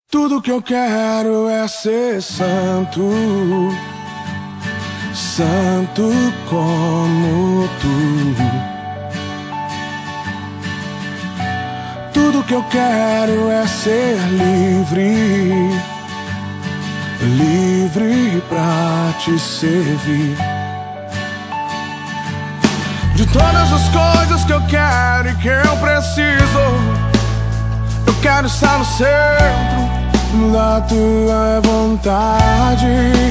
Tudo que eu quero é ser santo, santo como tu. Tudo que eu quero é ser livre, livre pra te servir. De todas as coisas que eu quero e que eu preciso, eu quero estar no centro da tua vontade.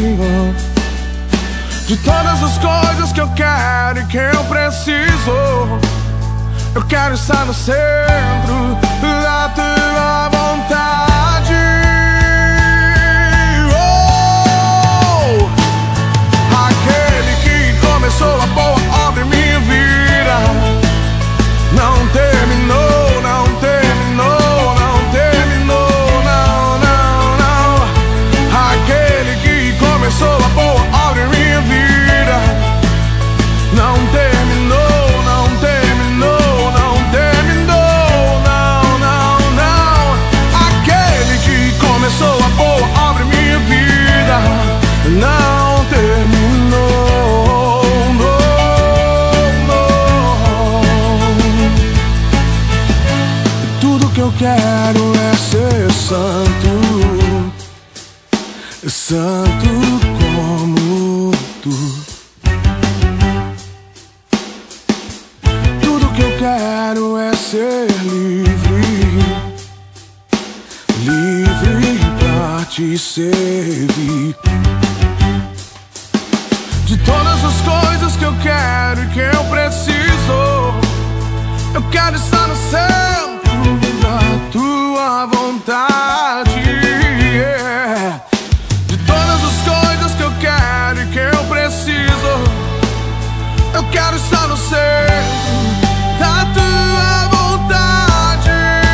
De todas as coisas que eu quero e que eu preciso, eu quero estar no centro da tua vontade. Oh! Aquele que começou a boa obra em minha vida não terminou, não terminou, não terminou, não, não, não. Aquele que começou a boa obra em minha vida não terminou, não terminou, não terminou, não, não, não. Aquele que começou a boa obra em minha vida não terminou, não, não. Tudo que eu quero é ser santo, santo como tu. Tudo que eu quero é ser livre, livre pra te servir. De todas as coisas que eu quero e que eu preciso, eu quero estar no centro da tua vontade. Yeah. De todas as coisas que eu quero e que eu preciso, eu quero estar no centro da tua vontade.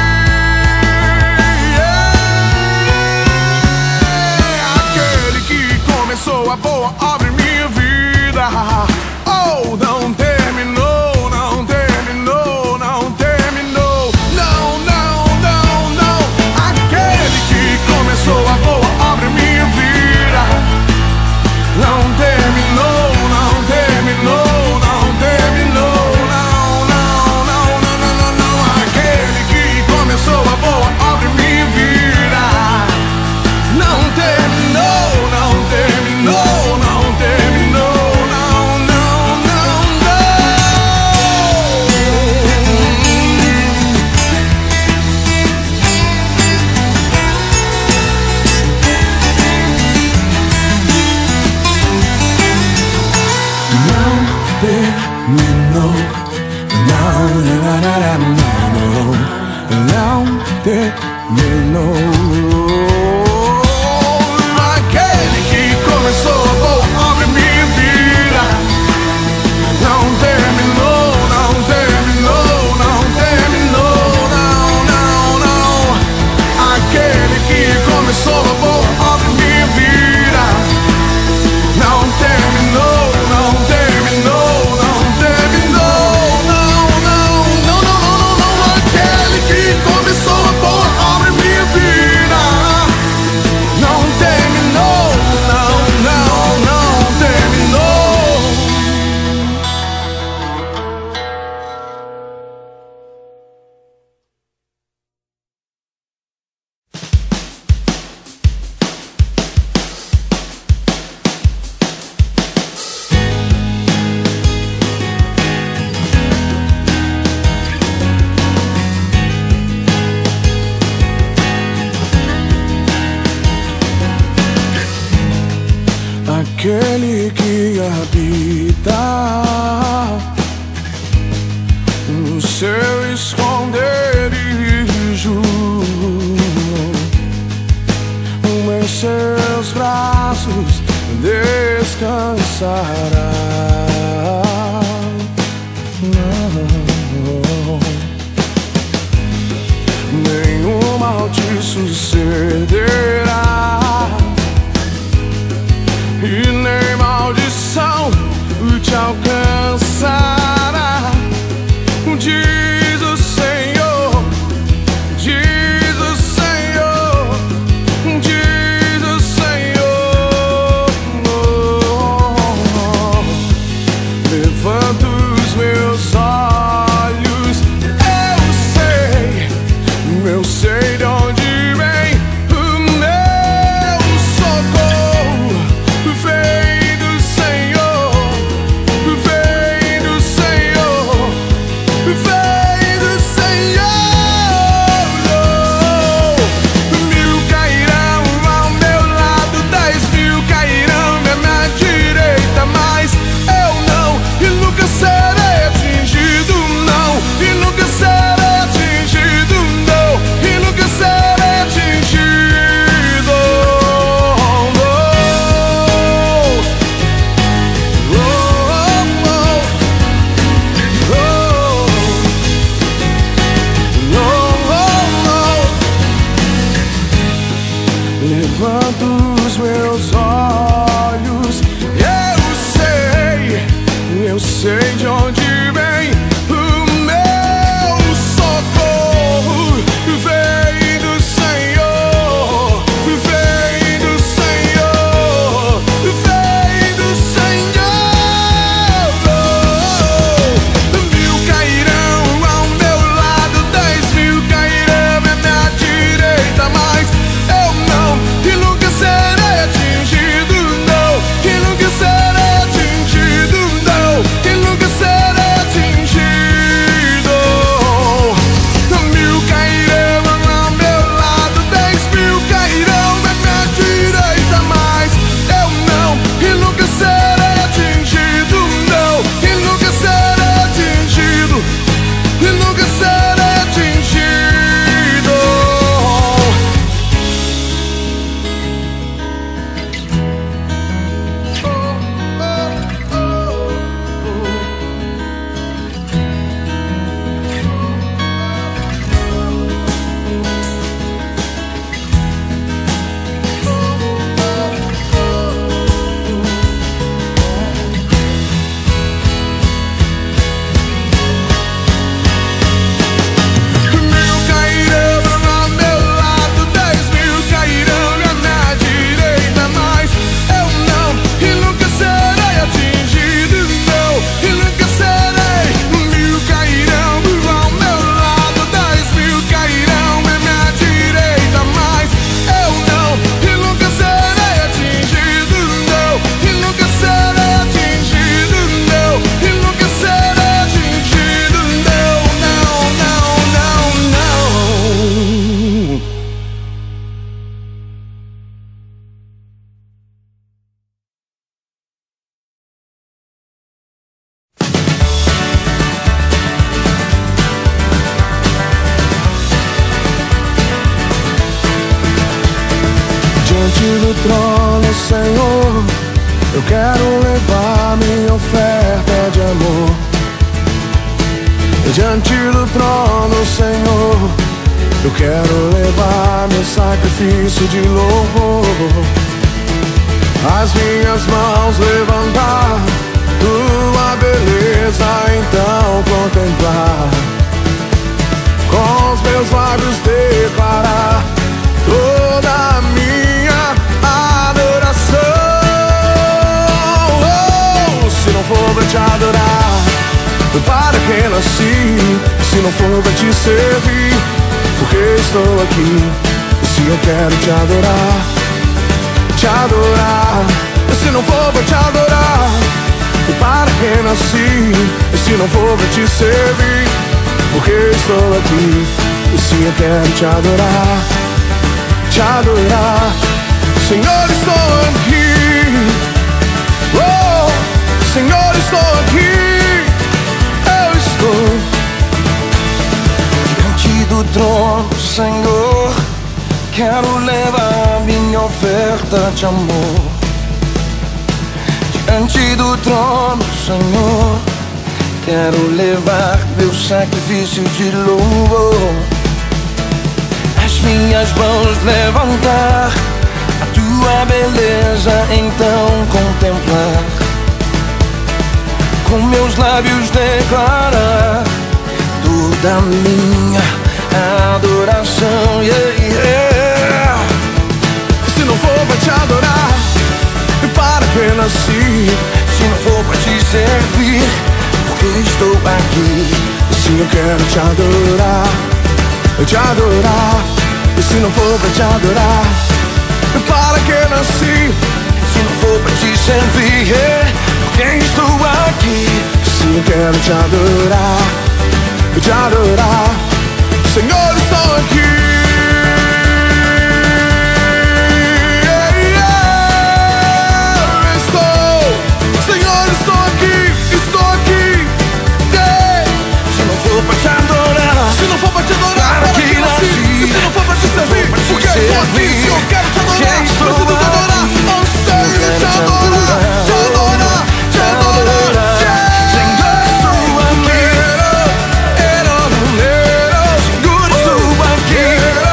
Yeah. Aquele que começou a boa obra em minha vida, oh, não terminou, não terminou, não terminou, não, não, não, não. Aquele que começou a boa obra em minha vida não terminou, não terminou, não terminou, não, não, não, não, não, não, não. Aquele que começou a boa obra em minha vida não terminou, não terminou, não terminou, não, não, não, não. Terminou, não, não, não, não, não terminou. Aquele que começou a boa obra em minha vida não terminou, não terminou, não terminou, não, não, não. Aquele que começou a boa obra em minha vida não terminou, não terminou, não terminou, não, não, não, não, não, não. Aquele que começou a boa obra em minha vida não terminou, não, não, não terminou. Aquele que habita no seu esconderijo, em seus braços descansará. Não, nenhum mal te sucederá e nem maldição te alcançará. Diz o Senhor, levanto os meus olhos. Eu sei de onde vem o meu socorro. Vem do Senhor, vem do Senhor, vem do Senhor. 1000 cairão ao meu lado, 10.000 cairão à minha direita, mas eu não, e nunca serei atingido, não, e nunca serei atingido, não, e nunca serei atingido. 1000 cairão ao meu lado, 10.000 cairão à minha direita, mas eu não, e nunca serei atingido, não, e nunca serei atingido, e nunca serei atingido. Diante do trono, Senhor, eu quero levar minha oferta de amor. Diante do trono, Senhor, eu quero levar meu sacrifício de louvor. As minhas mãos levantar, tua beleza então contemplar. Com os meus lábios declarar toda a minha adoração. Se não for pra te adorar, para que nasci? Se não for pra te servir, porque estou aqui? Se eu quero te adorar, te adorar. Se não for pra te adorar, para que nasci? Se não for pra te servir, porque estou aqui? Se eu quero te adorar, te adorar. Senhor, estou aqui. Oh, Senhor, estou aqui. Eu estou diante do trono, Senhor. Quero levar minha oferta de amor. Diante do trono, Senhor, quero levar meu sacrifício de louvor. As minhas mãos levantar, a tua beleza então contemplar. Com meus lábios declarar toda a minha adoração. Yeah, yeah. Se não for pra te adorar, para que nasci? Se não for pra te servir, porque estou aqui? Se eu quero te adorar, te adorar. E se não for pra te adorar, para que nasci? Se não for pra te servir, porque estou aqui? Se eu quero te adorar, te adorar. Senhor, estou aqui. Senhor, estou aqui, estou aqui. Se não for pra te adorar, se não for pra te adorar, para que nasci? E se não for pra te servir, porque estou aqui? Se eu quero te adorar, preciso te adorar. Anseio te adorar, te adorar, te adorar. Senhor, estou aqui. Senhor, estou aqui.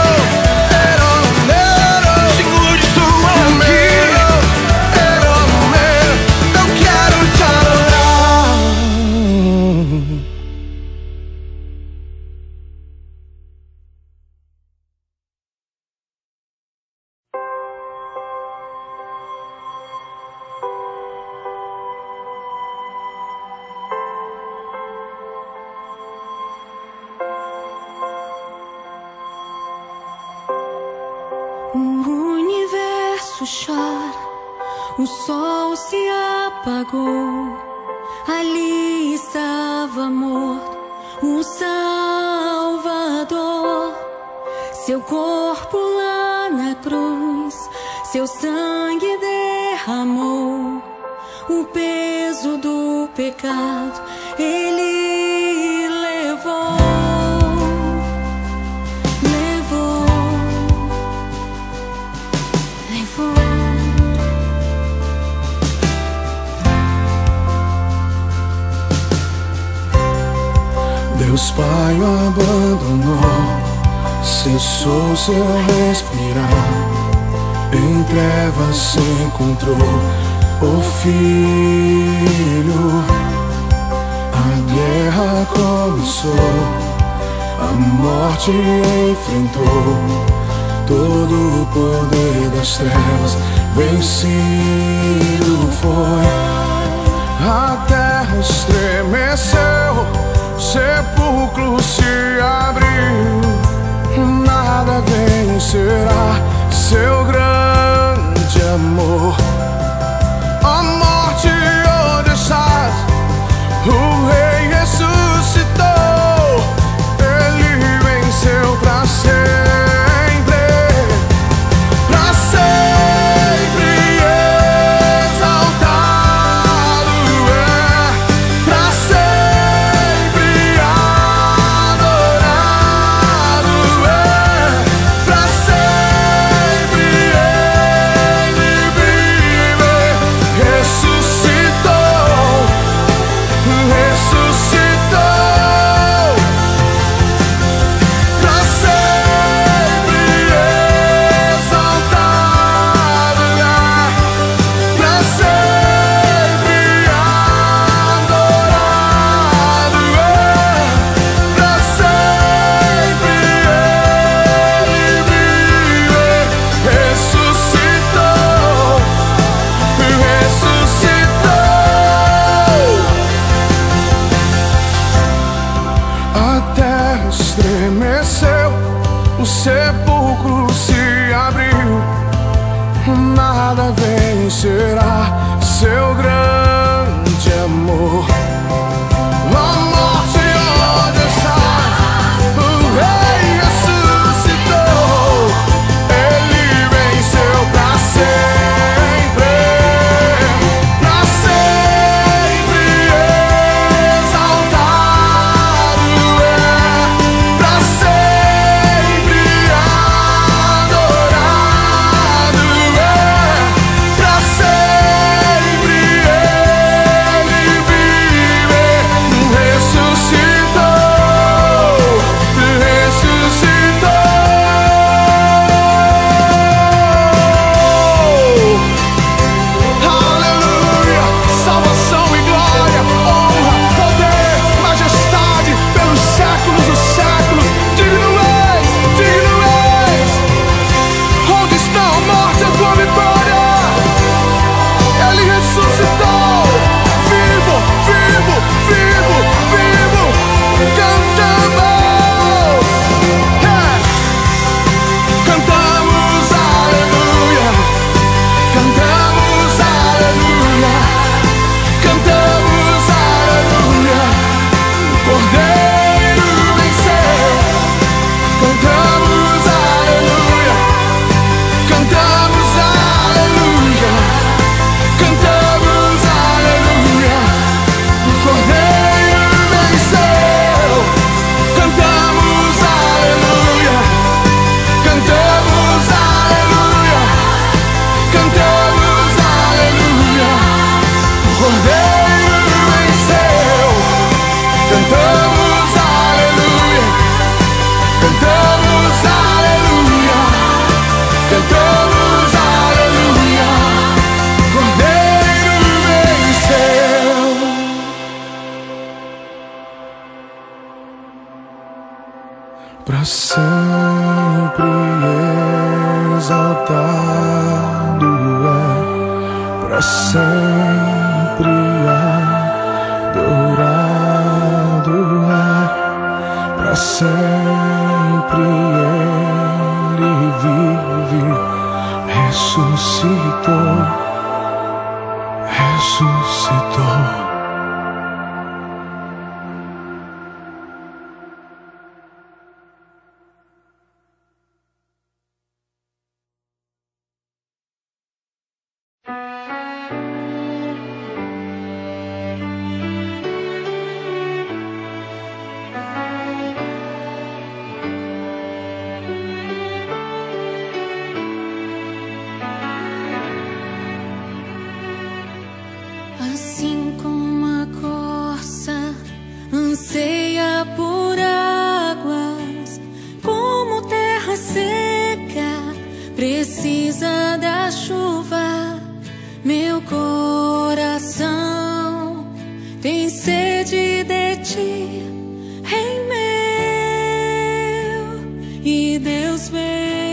O universo chora, o sol se apagou. Ali estava morto o Salvador. Seu corpo lá na cruz, seu sangue derramou. O peso do pecado ele levou. Deus Pai o abandonou, cessou seu respirar. Em trevas se encontrou o Filho. A guerra começou, a morte enfrentou. Todo o poder das trevas vencido foi. A terra estremeceu, o sepulcro se abriu. Nada vencerá seu grande amor. A morte, onde estás? O Rei ressuscitou. Ele venceu pra sempre, pra sempre exaltado é, pra sempre adorado é, pra sempre ele vive. Ressuscitou, ressuscitou, pra sempre exaltado é, pra sempre adorado é, pra sempre ele vive. Ressuscitou, ressuscitou. A terra estremeceu, o sepulcro se abriu. Nada vencerá seu grande amor. A morte, onde estás? O Rei ressuscitou. Ele venceu pra sempre, pra sempre exaltado é, pra sempre adorado é, pra sempre ele vive. Ressuscitou, ressuscitou. Aleluia, salvação e glória, honra, poder, majestade pelos séculos dos séculos. Digno és, digno és. Onde está a morte, a tua vitória? Ele ressuscitou, vivo, vivo, vivo, vivo. Cantamos, cantamos aleluia, cantamos aleluia, cantamos aleluia. O Cordeiro venceu, cantamos aleluia, cantamos aleluia, cantamos aleluia. O Cordeiro venceu, cantamos aleluia, cantamos aleluia, cantamos aleluia. O Cordeiro venceu, cantamos aleluia, cantamos aleluia, cantamos aleluia. O Cordeiro venceu. Pra sempre exaltado é, pra sempre adorado é, pra sempre ele vive. ressuscitou, ressuscitou. Assim como a corça anseia por águas, como terra seca precisa da chuva, meu coração tem sede de ti, Rei meu e Deus meu.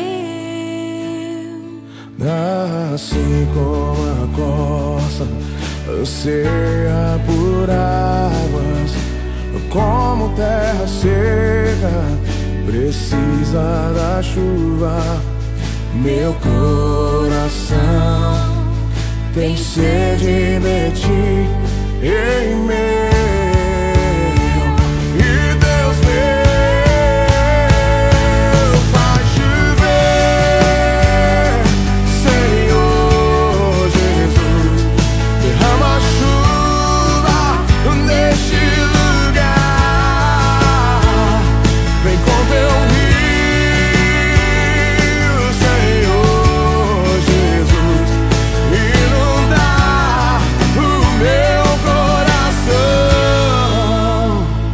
Assim como a corça anseia por águas, como terra seca precisa da chuva, meu coração tem sede de ti, Ei meu e Deus meu. Faz chover, Senhor Jesus, derrama chuva neste lugar. Vem com teu rio, Senhor Jesus, inundar o meu coração.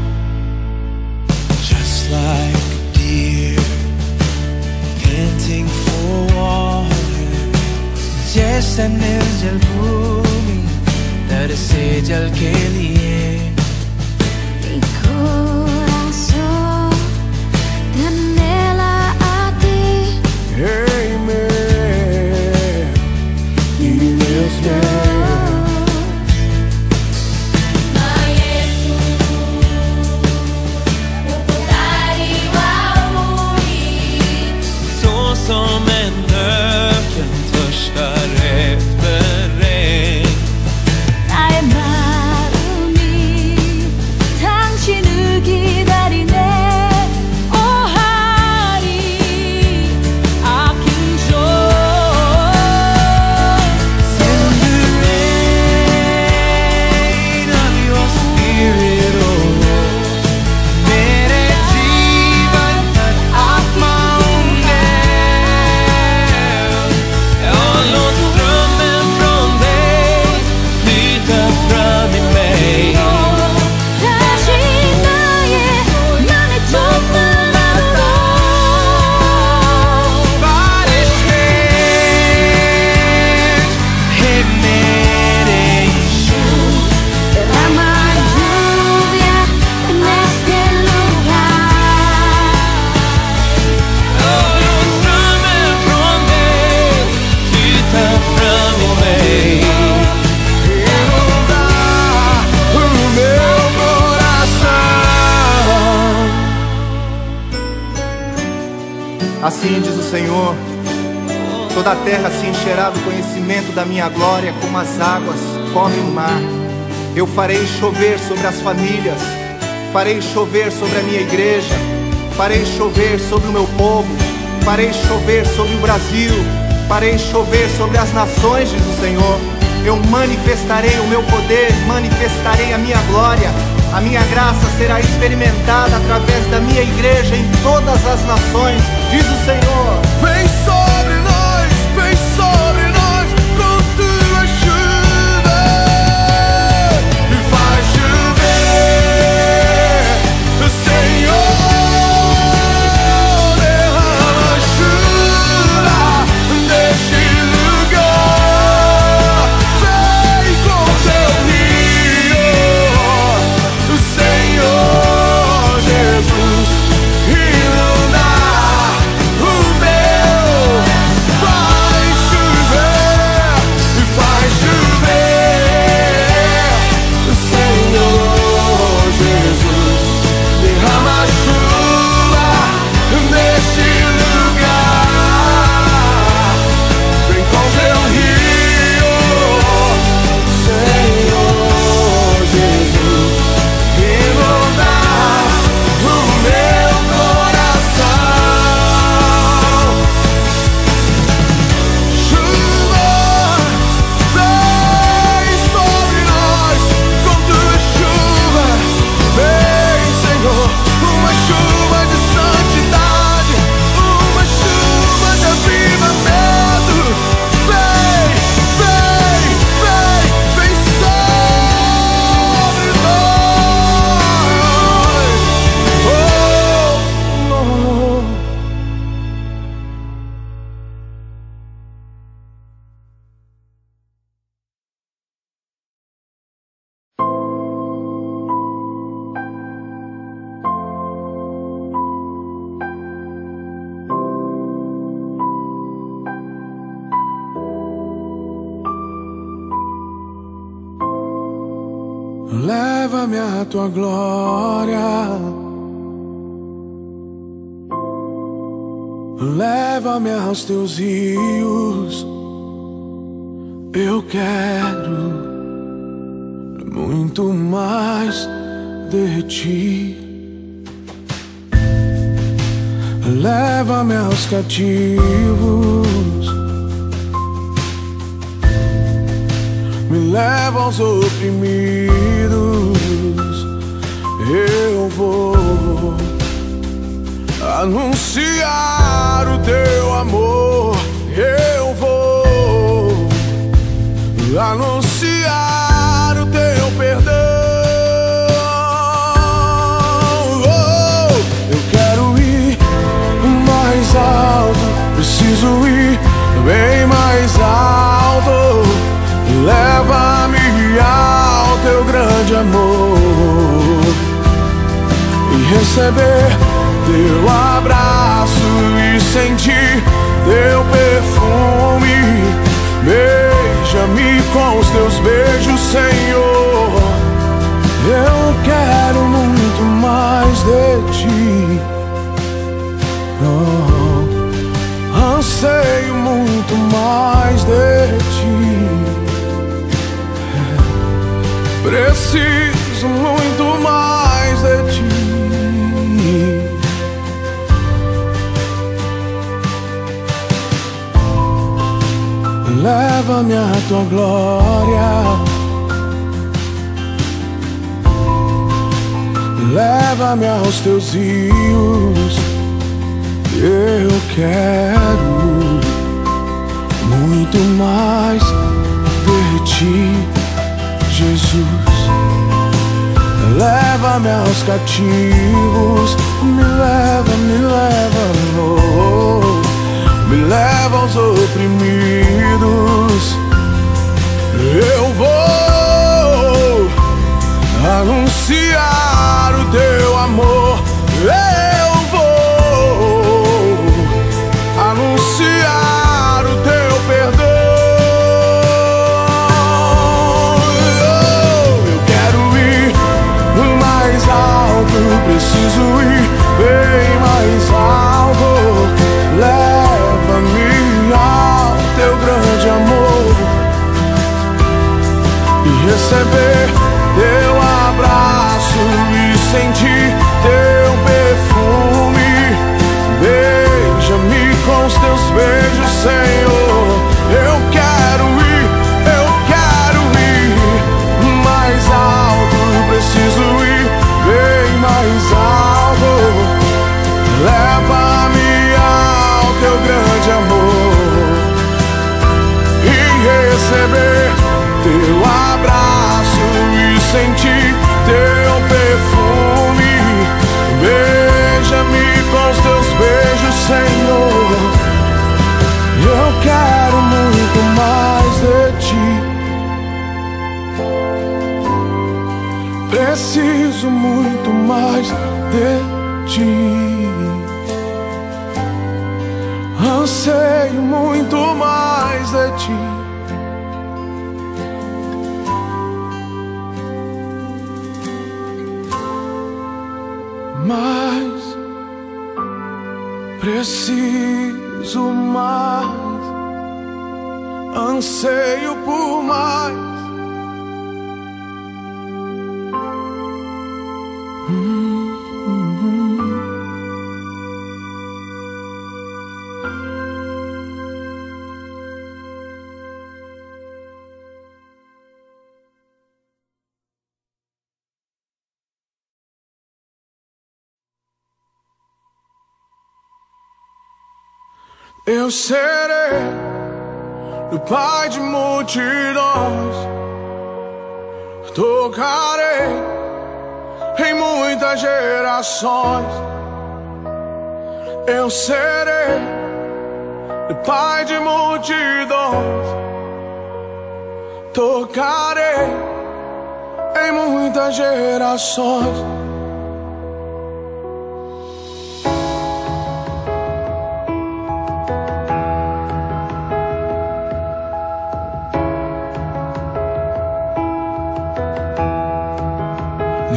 Just like a deer panting for water, जैसा निर्जल भूमि तरसे जल के लिए. Mi corazón te anhela a ti. Ei meu e Deus meu. Så som en öken törstar efter regn. 나의 마음이 당신을 기다리네. 오 하리 아낀 종. Send the rain of your spirit, oh Lord. मेरे जीवन पर आत्मा उंडेल. Och låt strömmen från dig flyta fram i mig. 다시 나의 맘의 tommar로. Varje själ är med dig. Derrama lluvia en este lugar. Och låt strömmen från dig flyta fram i mig. Inundar o meu coração. Assim diz o Senhor: toda a terra se encherá do conhecimento da minha glória, como as águas cobrem o mar. Eu farei chover sobre as famílias, farei chover sobre a minha igreja, farei chover sobre o meu povo, farei chover sobre o Brasil, farei chover sobre as nações, diz o Senhor. Eu manifestarei o meu poder, manifestarei a minha glória. A minha graça será experimentada através da minha igreja em todas as nações, diz o Senhor. Vem sobre nós, vem sobre nós com tua chuva e faz chover, Senhor, derrama chuva neste lugar. Vem com teu rio, Senhor Jesus, inundar o meu Leva-me à tua glória, leva-me aos teus rios. Eu quero muito mais de ti. Leva-me aos cativos, me leva aos oprimidos. Eu vou anunciar o teu amor. Eu vou anunciar o teu perdão. Eu quero ir mais alto, preciso ir bem mais alto. Leva-me ao teu grande amor e receber teu abraço e sentir teu perfume. Beija-me com os teus beijos, Senhor. Eu quero muito mais de ti. Anseio muito mais de ti. Preciso muito mais de ti. Leva-me à tua glória, leva-me aos teus rios. Eu quero muito mais de ti, Jesus. Leva-me aos cativos, me leva, oh, me leva aos oprimidos. Eu vou anunciar o teu amor. Eu vou anunciar o teu perdão. Eu quero ir mais alto, preciso ir bem mais alto. Leva-me ao teu grande amor e receber teu abraço e sentir teu perfume. Beija-me com os teus beijos, Senhor. Eu quero ir mais alto, preciso ir bem mais alto. Leva-me ao teu grande amor e receber teu abraço e sentir teu perfume. Beija-me com os teus beijos, Senhor. Eu quero muito mais de ti. Preciso muito mais de ti. Anseio muito mais de ti. Mas preciso mais, anseio por mais. Eu serei o pai de multidões, tocarei em muitas gerações. Eu serei o pai de multidões, tocarei em muitas gerações.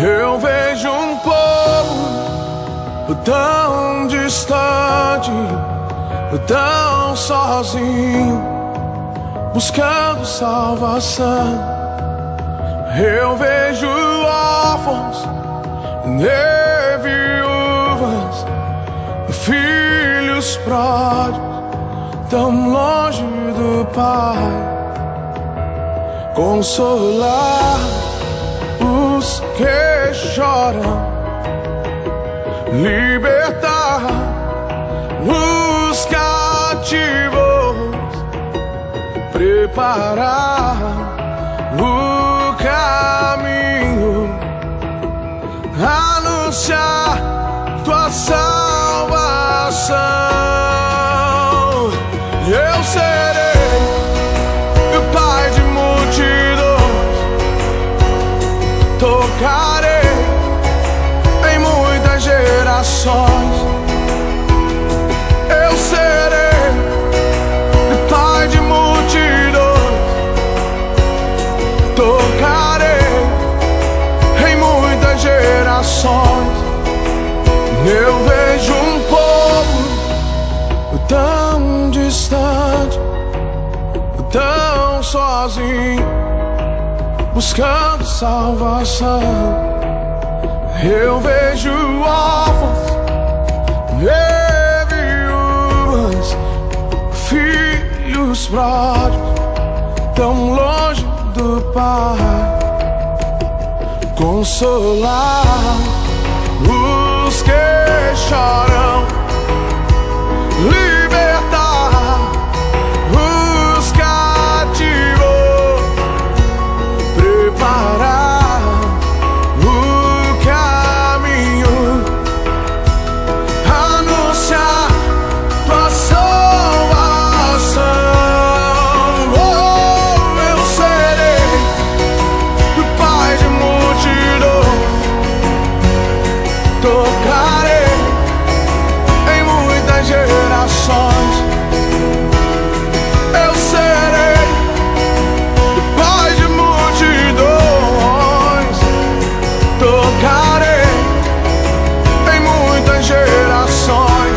Eu vejo um povo tão distante, tão sozinho, buscando salvação. Eu vejo órfãos e viúvas, filhos pródigos, tão longe do Pai. Consolar os que choram, libertar os cativos, preparar o caminho, anunciar tua salvação. Eu serei o pai de multidões, tocarei em muitas gerações. Eu serei o pai de multidões, tocarei em muitas gerações. Eu vejo um povo tão distante, tão sozinho, buscando salvação. Eu vejo órfãos e viúvas, filhos pródigos, tão longe do Pai. Consolar os que choram, libertar os cativos, preparar o caminho, anunciar tua salvação. Oh, eu serei o pai de multidões, tocarei em muitas gerações. Eu serei o pai de multidões, tocarei em muitas gerações.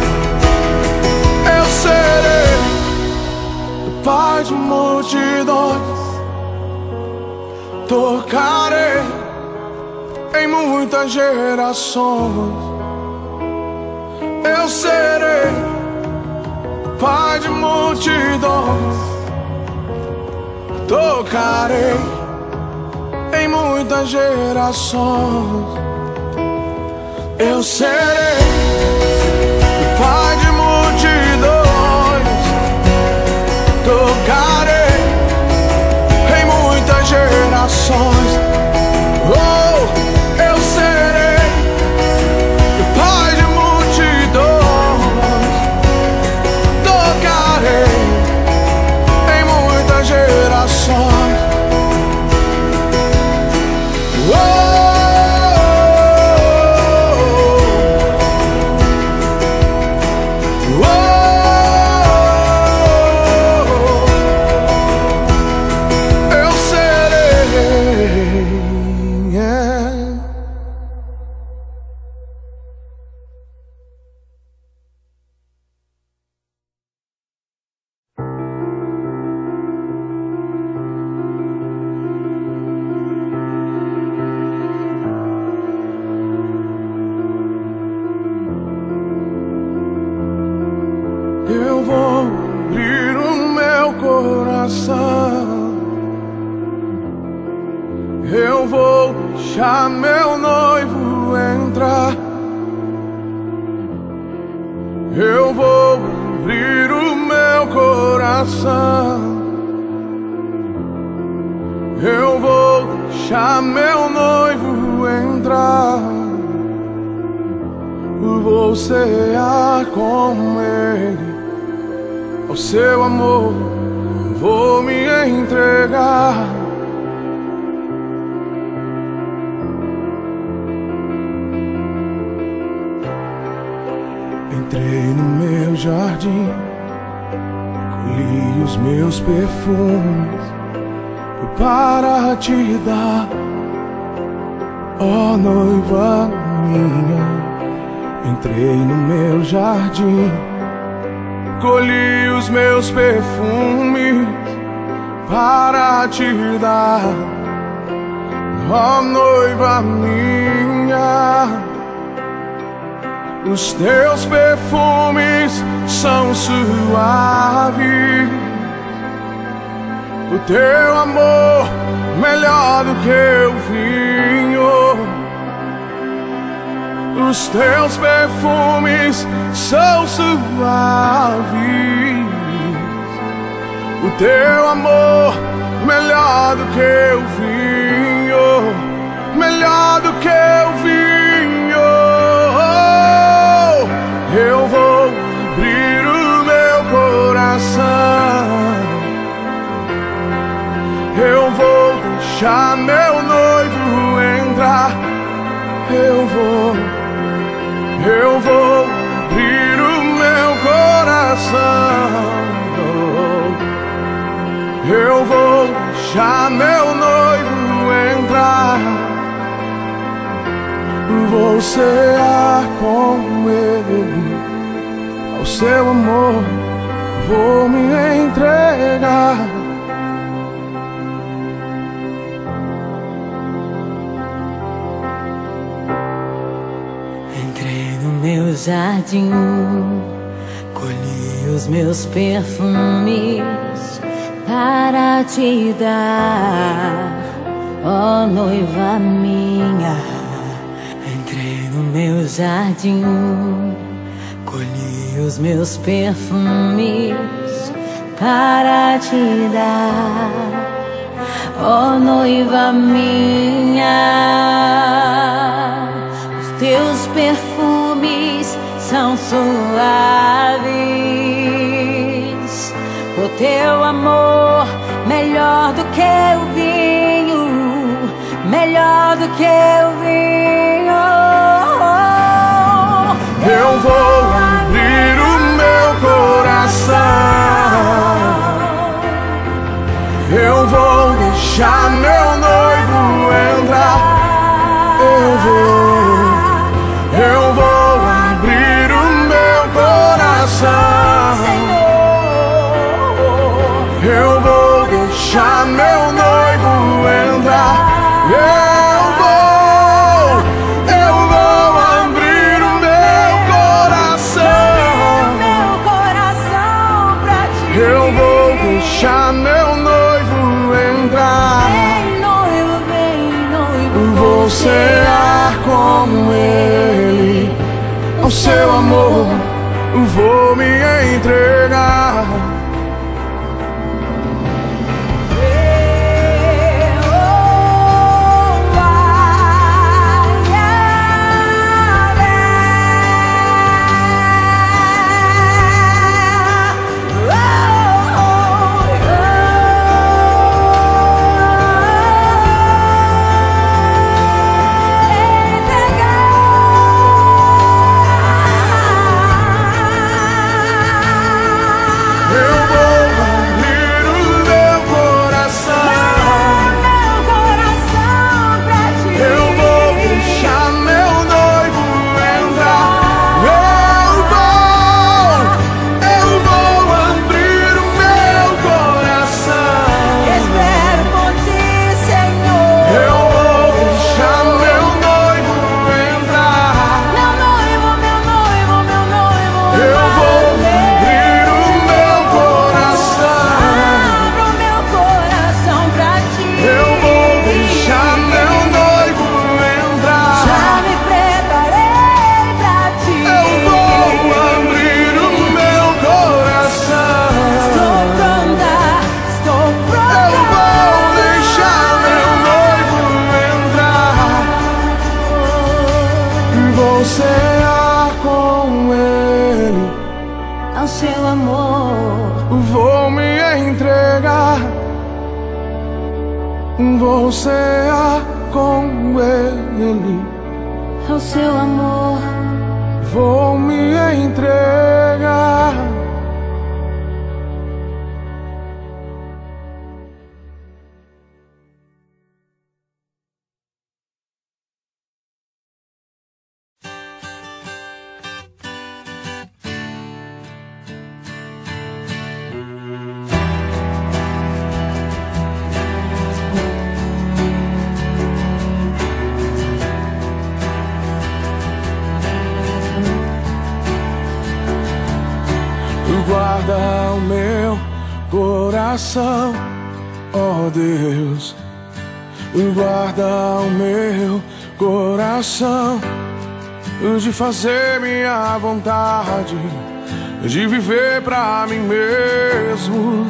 Eu serei o pai de multidões, tocarei em muitas gerações. Eu serei pai de multidões, tocarei em muitas gerações. Eu serei pai de multidões, tocarei em muitas gerações. Oh, eu serei pai de multidões, tocarei em muitas gerações. Oh, oh, eu serei. Eu vou abrir o meu coração, eu vou deixar meu noivo entrar. Eu vou abrir o meu coração, eu vou deixar meu noivo entrar. Vou cear com ele, ao seu amor vou me entregar. Entrei no meu jardim, colhi os meus perfumes para te dar. Ó noiva minha, entrei no meu jardim, colhi os meus perfumes para te dar. Ó noiva minha, os teus perfumes são suaves, o teu amor melhor do que o vinho. Os teus perfumes são suaves, o teu amor melhor do que o vinho, melhor do que o vinho. Eu vou abrir o meu coração, eu vou deixar meu noivo entrar. Eu vou abrir o meu coração, eu vou deixar meu noivo entrar. Vou cear com ele, ao seu amor vou me entregar. Entrei no meu jardim, colhi os meus perfumes para te dar, ó noiva minha. Entrei no meu jardim, colhi os meus perfumes para te dar, ó noiva minha. Os teus perfumes são suaves, o teu amor melhor do que o vinho, melhor do que o vinho. Eu vou abrir o meu coração, eu vou deixar meu noivo entrar. Eu vou abrir o meu coração, eu vou deixar meu noivo entrar. Eu vou abrir o meu coração, eu vou deixar meu noivo entrar. Vou cear com ele, ao seu amor vou me entregar. Vou cear com ele, ao seu amor vou me entregar. Vou cear com ele, ao seu amor vou me entregar. o meu coração, ó Deus. Guarda o meu coração de fazer minha vontade, de viver pra mim mesmo.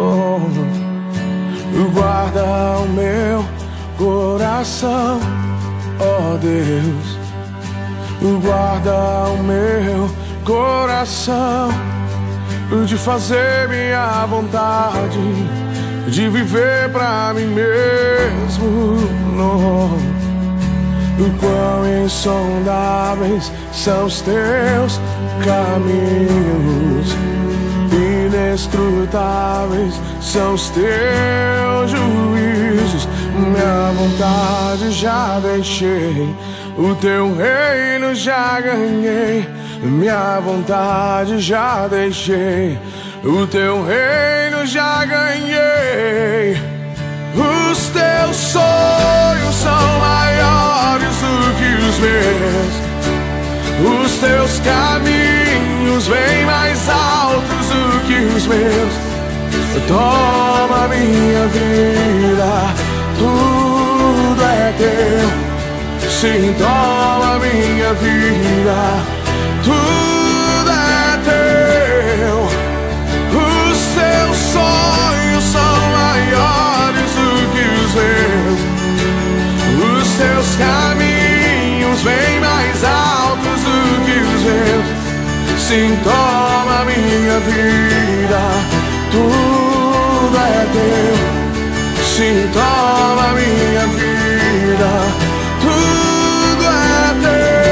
Guarda o meu coração, ó Deus. Guarda o meu coração de fazer minha vontade, de viver pra mim mesmo. Quão insondáveis são os teus caminhos, inescrutáveis são os teus juízos. Minha vontade já deixei, o teu reino já ganhei. Minha vontade já deixei, o teu reino já ganhei. Os teus sonhos são maiores do que os meus, os teus caminhos bem mais altos do que os meus. Toma minha vida, tudo é teu. Sim, toma minha vida, tudo é teu. Os teus sonhos são maiores do que os meus, os teus caminhos bem mais altos do que os meus. Sim, toma minha vida, tudo é teu. Sim, toma minha vida, tudo é teu.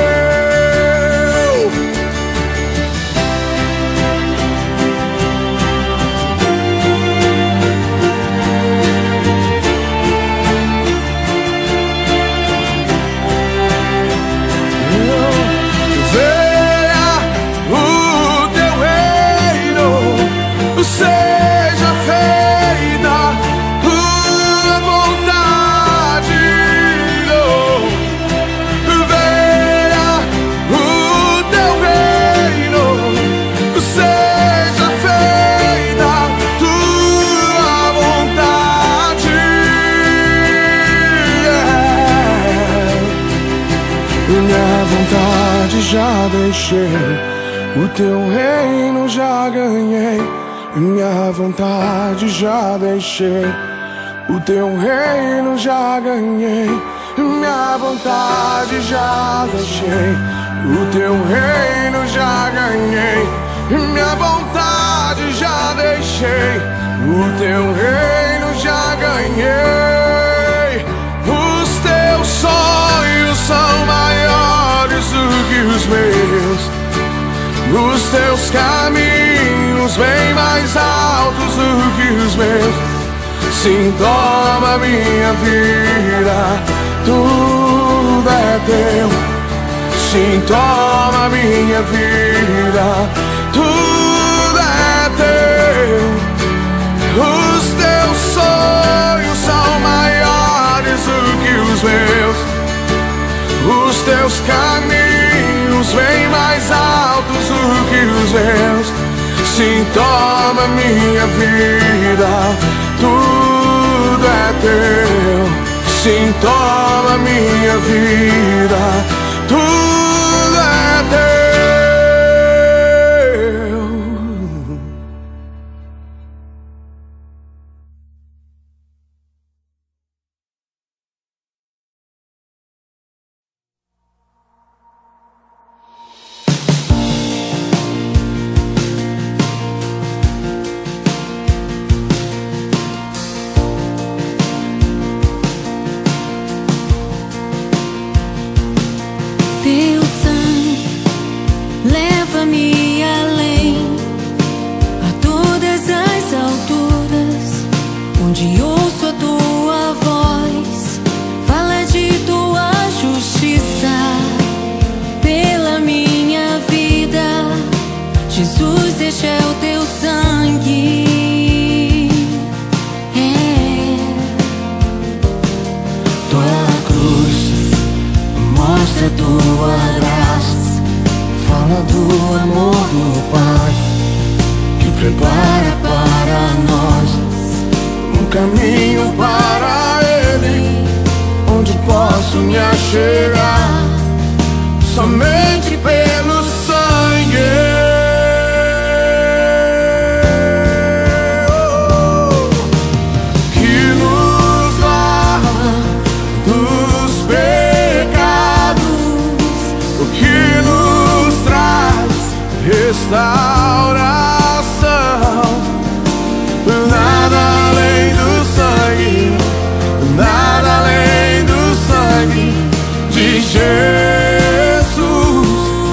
Seja feita tua vontade, venha o teu reino, seja feita tua vontade. Minha vontade já deixei, o teu reino já ganhei. Minha vontade já deixei, o teu reino já ganhei. Minha vontade já deixei, o teu reino já ganhei. Minha vontade já deixei, o teu reino já ganhei. Os teus sonhos são maiores do que os meus, os teus caminhos bem mais altos do que os meus. Sim, toma minha vida, tudo é teu. Sim, toma minha vida, tudo é teu. Os teus sonhos são maiores do que os meus, os teus caminhos bem mais altos do que os meus. Sim, toma minha vida, tudo é teu. Sim, toma minha vida, tudo é teu. Deus caminho para Ele, onde posso me achegar somente pelo sangue. Restauração, nada além do sangue, nada além do sangue de Jesus.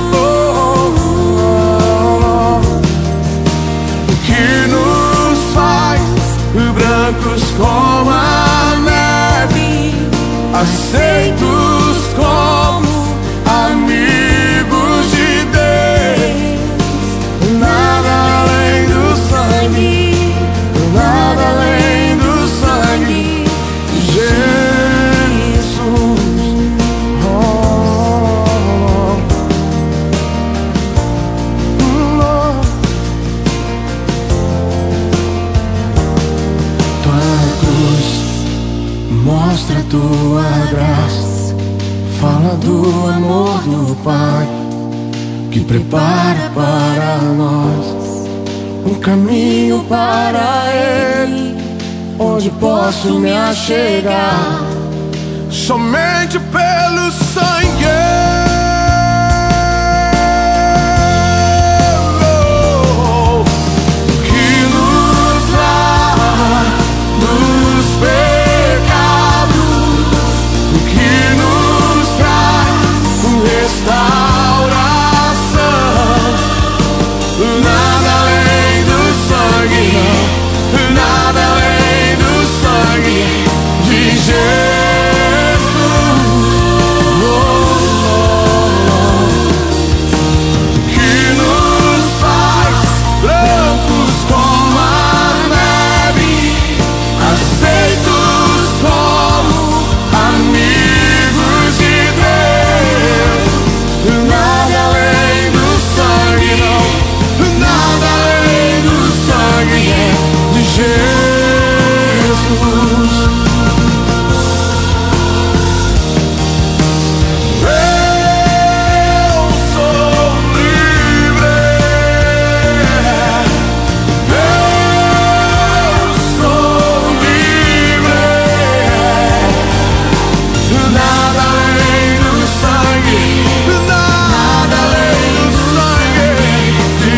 O que nos faz brancos como a neve, aceitos como amigos de Deus. Nada além do sangue, nada além do sangue de Jesus. Tua cruz mostra tua graça, fala do amor do Pai que prepara para nós um caminho para Ele, onde posso me achegar somente pelo sangue. Que nos lava dos pecados, que nos traz restauração. Nada além do sangue, nada além do sangue de Jesus. Que nos faz brancos como a neve, aceitos como amigos de Deus. Nada além do sangue, não. Nada além do sangue de Jesus. Eu sou livre. Eu sou livre. Nada além do sangue, nada além do sangue de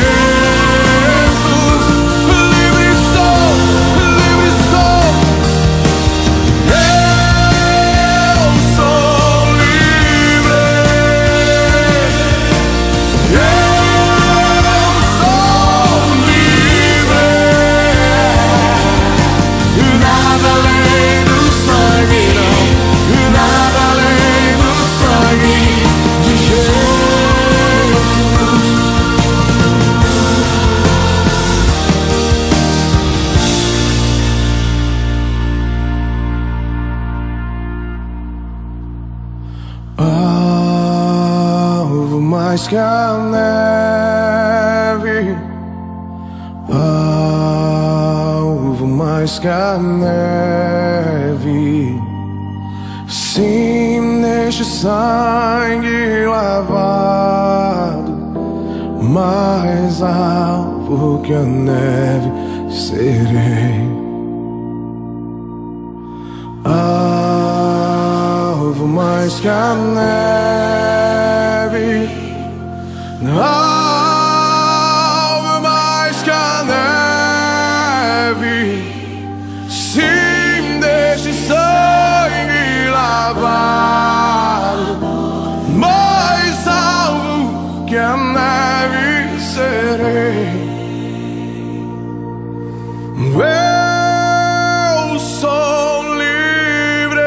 Jesus. Livre sou, livre sou. Eu sou livre. Eu sou livre. Nada além do sangue, não. Nada além do sangue de Jesus. Alvo mais que a neve, alvo mais que a neve. Sim, neste sangue lavado, mais alvo que a neve serei. Alvo mais que a neve, alvo mais que a neve. Sim, deste sangue lavado, mais alvo que a neve serei. Eu sou livre.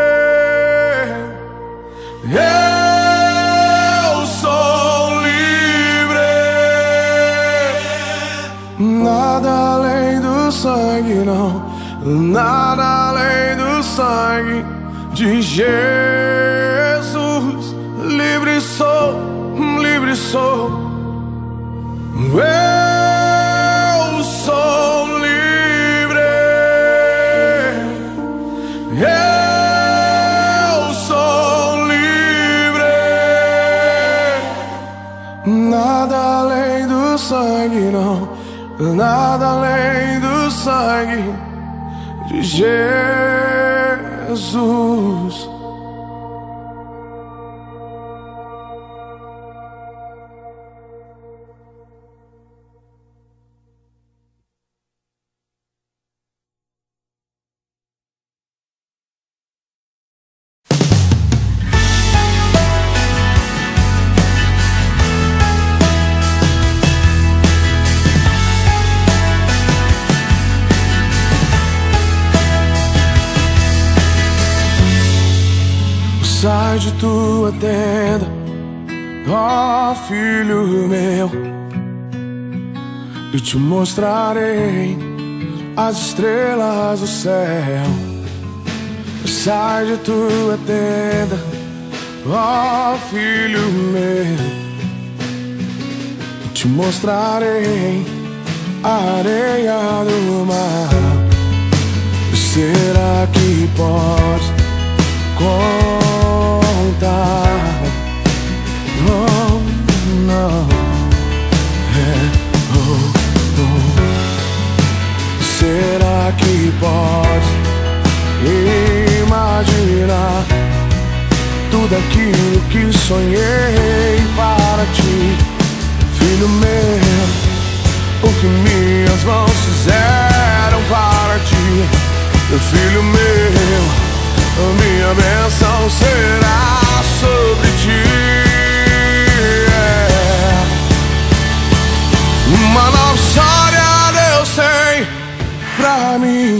Eu sou livre. Nada além do sangue, não. Nada além do sangue de Jesus. Livre sou, livre sou. Eu sou livre. sangue de Jesus. Sai de tua tenda, ó filho meu, e te mostrarei as estrelas do céu. Sai de tua tenda, ó filho meu, e te mostrarei a areia do mar. Será que podes contar? Oh, não. Será que pode imaginar tudo aquilo que sonhei para ti, filho meu? O que minhas mãos fizeram para ti, filho meu. Minha bênção será sobre ti. Uma nova história Deus tem pra mim,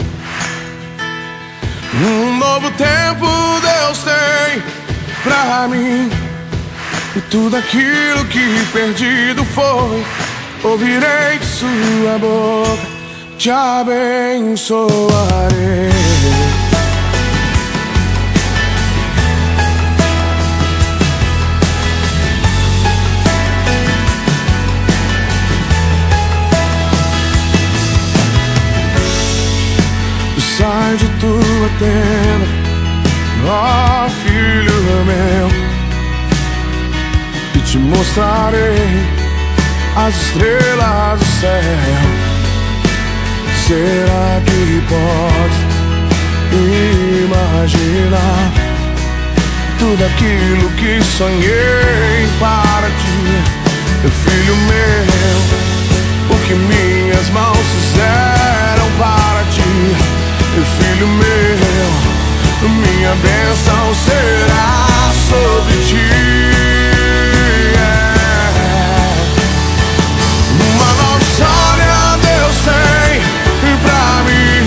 um novo tempo Deus tem pra mim. E tudo aquilo que perdido foi, ouvirei de sua boca, te abençoarei. Sai de tua tenda, ó filho meu, e te mostrarei as estrelas do céu. Será que pode imaginar tudo aquilo que sonhei para ti, filho meu? O que minhas mãos fizeram para ti, filho meu, minha bênção será sobre ti. Uma nova história Deus tem pra mim,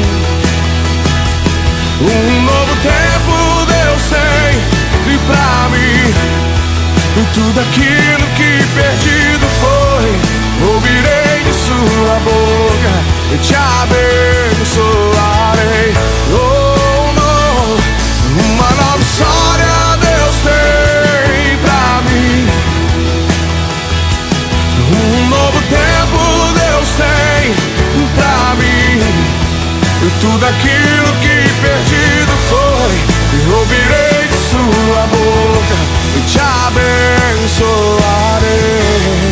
um novo tempo Deus tem pra mim. Tudo aquilo que perdido foi, ouvirei de sua boca, eu te abençoarei. Oh, não. Uma nova história Deus tem pra mim, um novo tempo Deus tem pra mim. E tudo aquilo que perdido foi, eu ouvirei de sua boca, eu te abençoarei.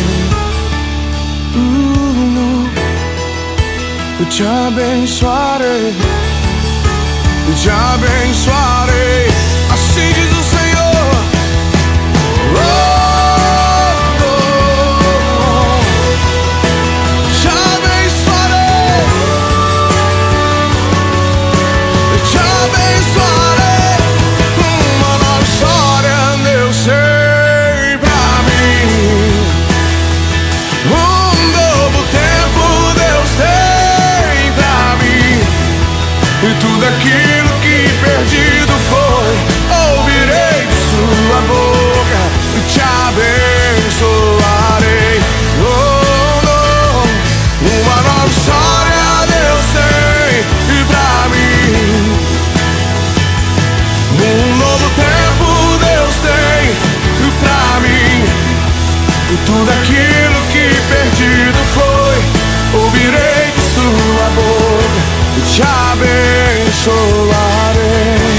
Eu te abençoarei, eu te abençoarei. Assim diz o Senhor. Oh, oh, oh. Te abençoarei, eu te abençoarei. Uma nova história Deus tem pra mim, um novo tempo Deus tem pra mim. E tudo aquilo que perdido foi, ouvirei de sua boca, e te abençoarei. Oh, não. Uma nova história Deus tem pra mim, um novo tempo Deus tem pra mim. E tudo aquilo que perdido foi, ouvirei de sua boca, e te abençoarei.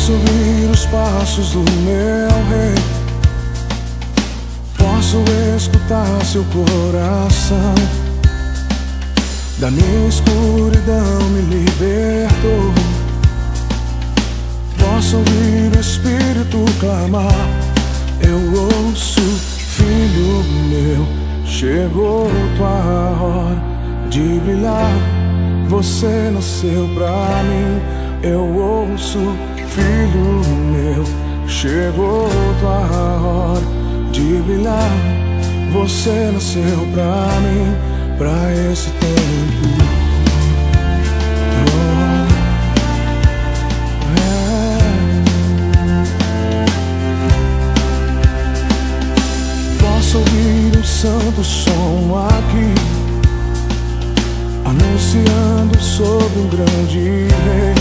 Posso ouvir os passos do meu rei, posso escutar seu coração. Da minha escuridão me libertou. Posso ouvir o Espírito clamar. Eu ouço, filho meu, chegou tua hora de brilhar. Você nasceu pra mim. Eu ouço, filho meu, chegou tua hora de brilhar. Você nasceu pra mim, pra esse tempo. Posso ouvir um santo som aqui, anunciando sobre um grande rei,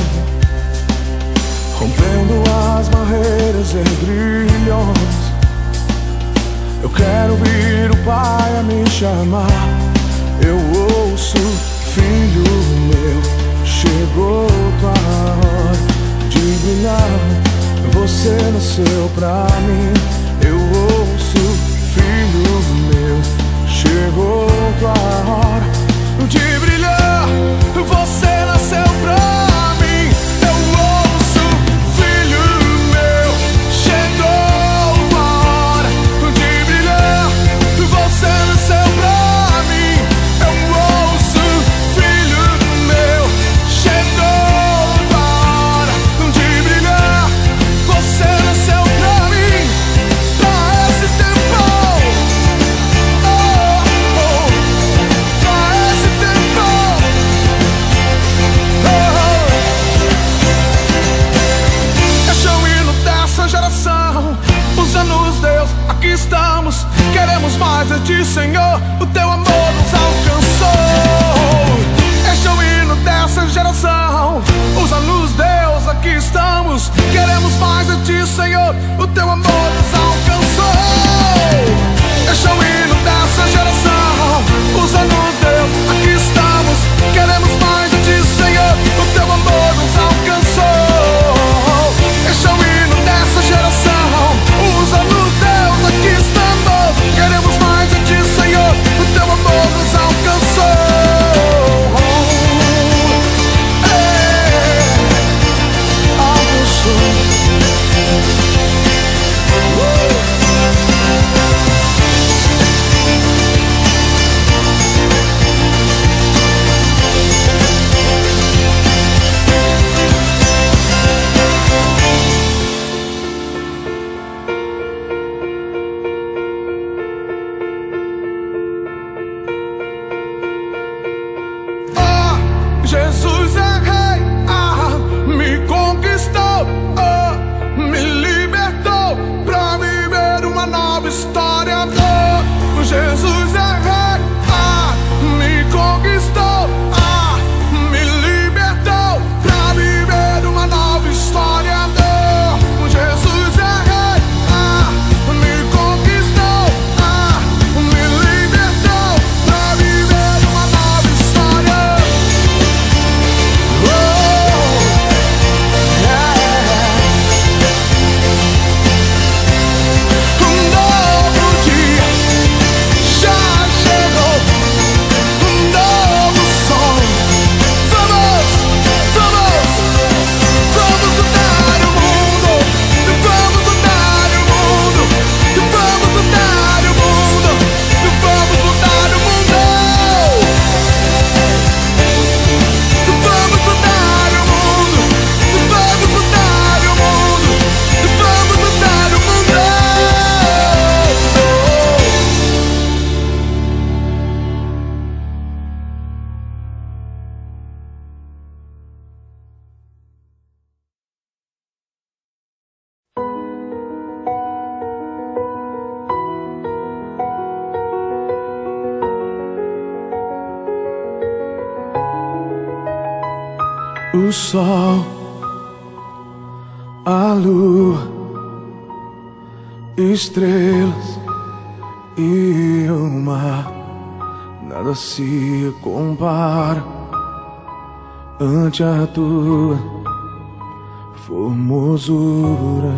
rompendo as barreiras e grilhões. Eu quero ouvir o Pai a me chamar. Eu ouço, filho meu, chegou tua hora de brilhar. Você nasceu pra mim. Eu ouço, filho meu, chegou tua hora de brilhar. Você nasceu pra mim. Eu ouço, filho meu, chegou tua hora de brilhar. Você nasceu pra mim. Eu ouço, filho meu, chegou tua hora de brilhar. Você nasceu pra mim, pra esse tempo. Pra esse tempo. Este é o hino dessa geração. Os anos, Deus, aqui estamos. Queremos mais de ti, Senhor. O teu amor nos alcançou. Este é o hino dessa geração. Os anos, Deus, aqui estamos. Queremos mais de ti, Senhor. O teu amor nos alcançou. Este é o hino dessa geração. Os anos, Deus, aqui estamos. Queremos mais de ti, Senhor. O teu amor nos alcançou. Este é o hino dessa geração. Os anos, Deus, aqui estamos. Queremos mais de ti, Senhor. O teu amor nos alcançou. Jesus é rei, me conquistou, me libertou pra viver uma nova história. Jesus é rei, me conquistou, me libertou pra viver uma nova história. Jesus é rei, me conquistou, me libertou pra viver uma nova história. Um novo dia já chegou, um novo sonho. Vamos mudar o mundo. Vamos mudar o mundo. Vamos mudar o mundo. Vamos mudar o mundo. Vamos mudar o mundo. Vamos mudar o mundo. Vamos mudar o mundo. O sol, a lua, estrelas e o mar, nada se compara ante a tua formosura.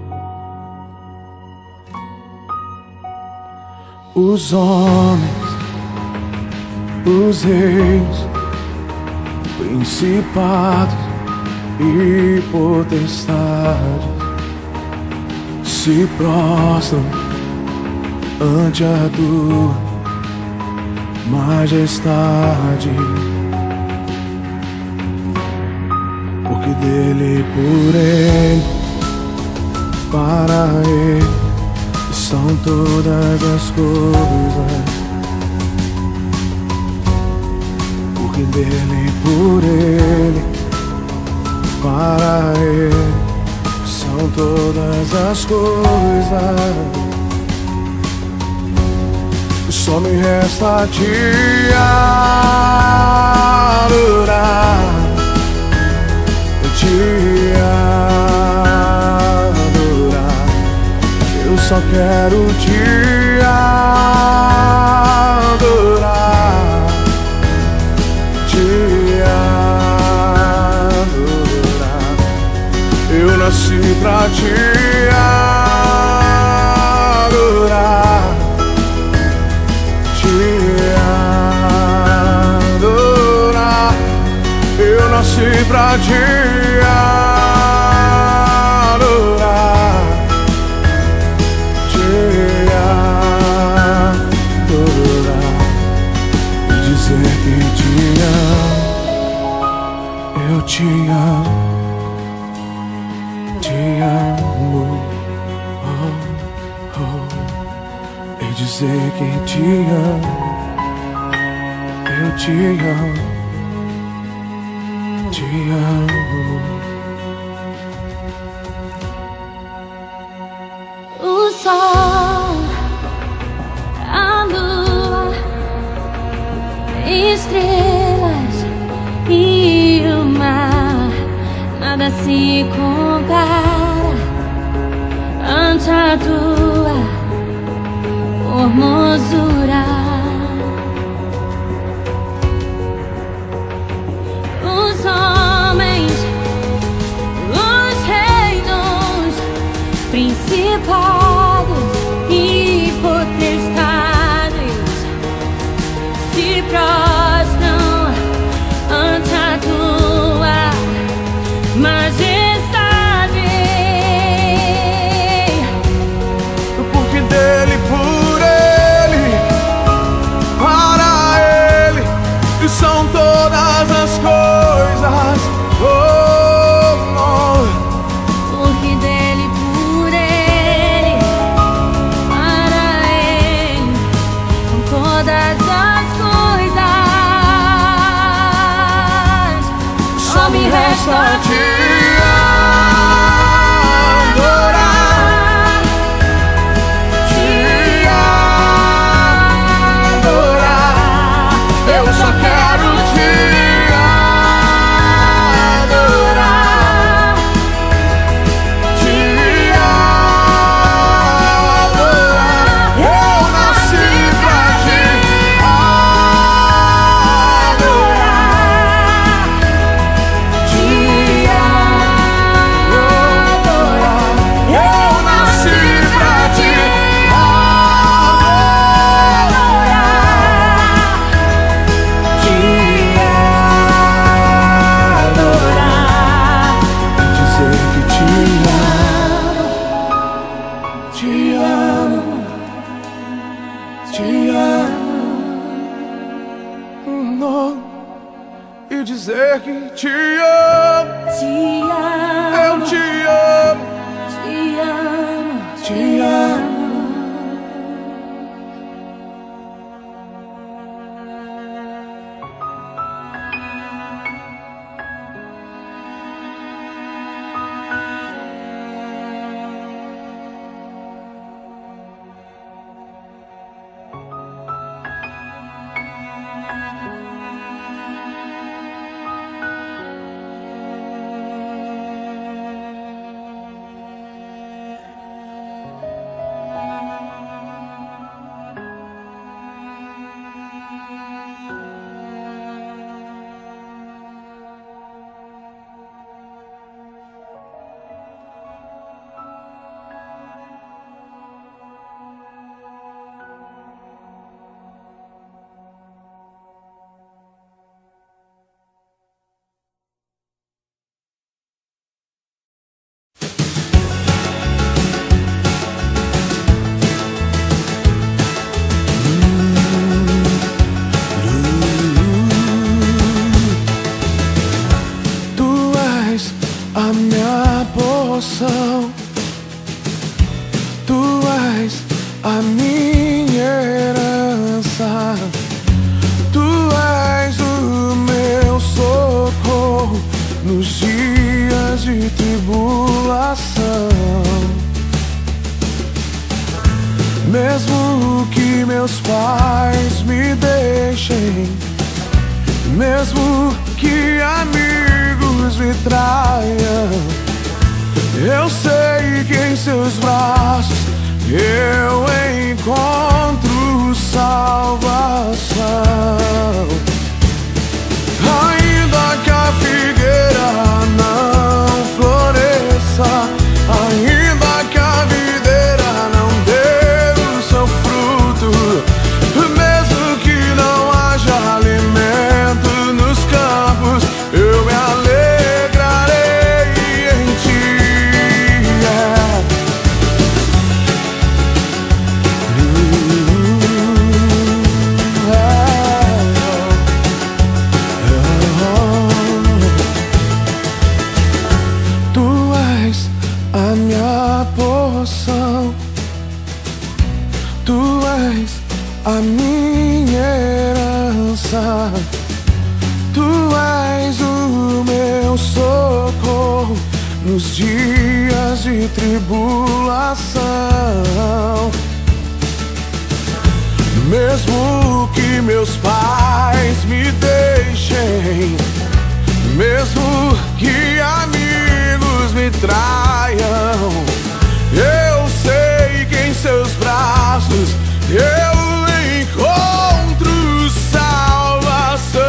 Os homens, os reis, principados e potestades se prostram ante a tua majestade, porque dele, por ele, para ele são todas as coisas, porque dele, por ele, para ele são todas as coisas. Só me resta te adorar, te adorar. Eu só quero te adorar, te adorar. Eu nasci pra te adorar, adorar. Eu nasci pra te adorar, te adorar e dizer que te amo. Eu te amo, te amo, oh, oh. E dizer que te amo. Eu te amo, te amo. O sol, a lua, estrelas e o mar, nada se compara ante a tua formosura. Os homens, os reinos, principados e potestades se prostram ante a tua majestade, Porque dele, por ele, para ele são todas as coisas. Oh, oh. porque dele, por ele, para ele são todas as coisas. Só me resta te adorar, te adorar. Eu só quero te adorar, te adorar. Eu nasci pra te adorar, te adorar. Eu nasci pra te adorar, te adorar. Dizer que te amo, te amo, e dizer que te amo, eu te amo, te amo. porção. Tu és a minha herança. Tu és o meu socorro nos dias de tribulação. Mesmo que meus pais me deixem, mesmo que amigos me traiam, eu sei que em seus braços eu encontro salvação. Ainda que a figueira não floresça, ainda que a videira não dê o seu fruto, mesmo que não haja alimento nos campos, eu me alegrarei em ti. Tu és a minha porção. Tu és a minha herança. Tu és o meu socorro nos dias de tribulação. Mesmo que meus pais me deixem, mesmo que amigos me traiam, eu sei que em seus braços eu encontro salvação.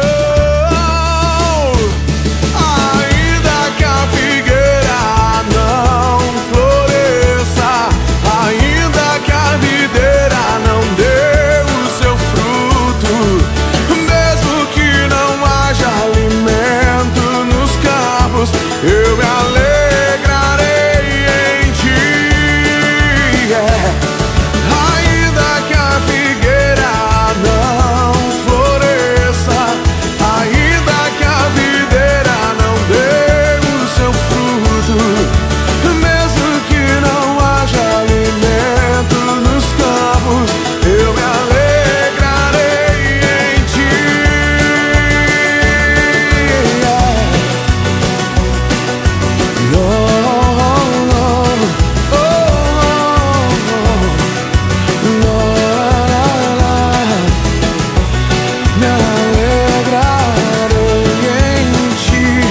Ainda que a figueira não floresça, ainda que a videira não dê o seu fruto, mesmo que não haja alimento nos campos, eu me alegrarei em ti. Ainda que a figueira não floresça, ainda que a videira não dê o seu fruto, mesmo que não haja alimento nos campos, eu me alegrarei em ti. Me alegrarei em ti.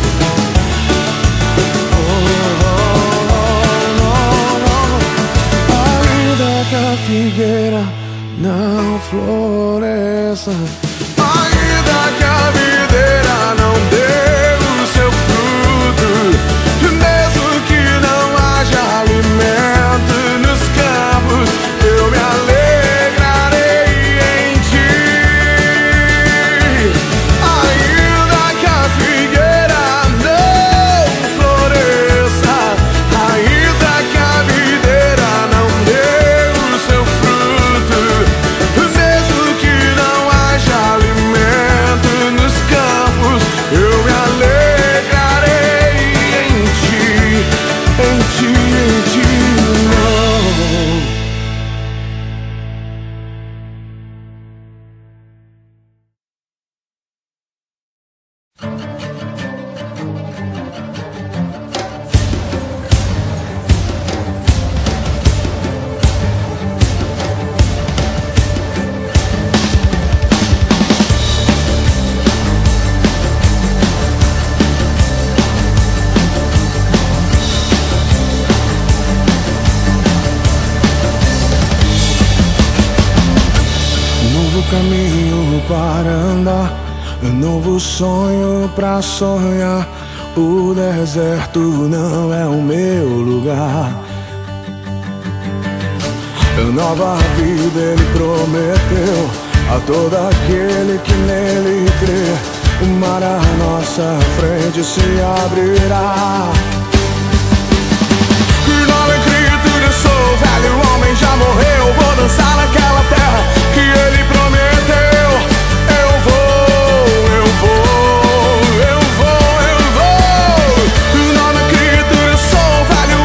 Ainda que a figueira não floresça, ainda que a videira não dê o seu fruto, mesmo que não haja alimento nos campos, eu me alegrarei em ti. Ainda que a figueira não floresça, ainda que a videira não dê o seu fruto, mesmo que não haja alimento nos campos, eu me alegrarei em ti, em ti, em ti. Novo caminho para andar, novo sonho pra sonhar. O deserto não é o meu lugar. Nova vida ele prometeu a todo aquele que nele crê. O mar à nossa frente se abrirá. Nova escritura, sou velho homem, já morreu. Vou dançar naquela terra que ele prometeu. Eu vou, eu vou, eu vou, eu vou. Nova escritura, sou velho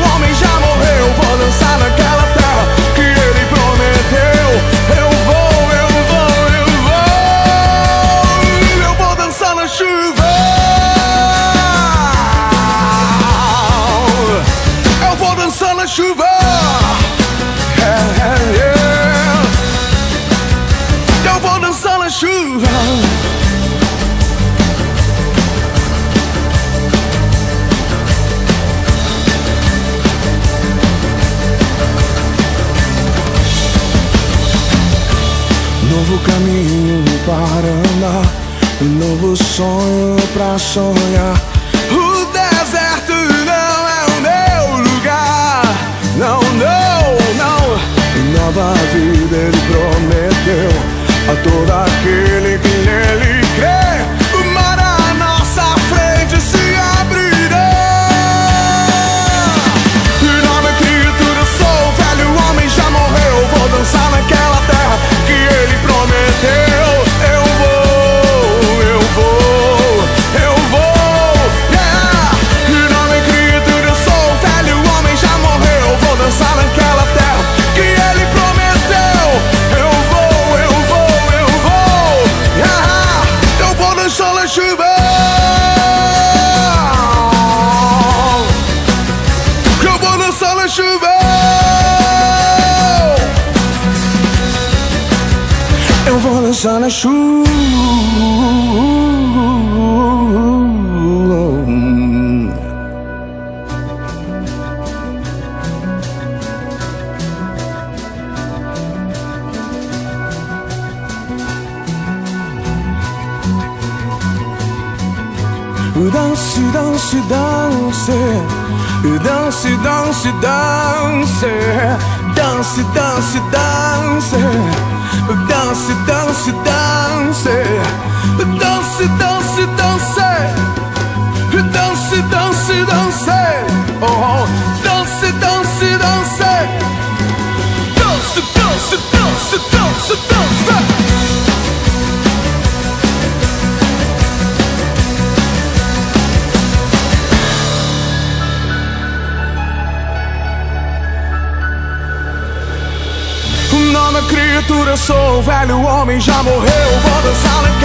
chuva. Novo caminho para andar, novo sonho pra sonhar. O deserto não é o meu lugar. Não, não, não. Nova vida ele prometeu a todo aquele que nele crê. O mar à nossa frente se abrirá. E nova criatura sou, velho homem já morreu. Vou dançar naquela terra que ele prometeu. Eu vou, eu vou, eu vou, yeah. E nova criatura sou, velho homem já morreu. Vou dançar naquela terra que ele prometeu. Eu vou, eu vou, eu vou, yeah. Eu vou dançar na chuva. Eu vou dançar na chuva. Eu vou dançar na chuva. Dance, dance, dance. Dance, dance, dance. Dance, dance, dance. Dance, dance, dance. Dance, dance, dance. Dance, dance, dance. Oh, dance, dance, dance. Dance, dance, dance, dance, dance. Nova criatura sou, velho homem já morreu. Vou dançar naquela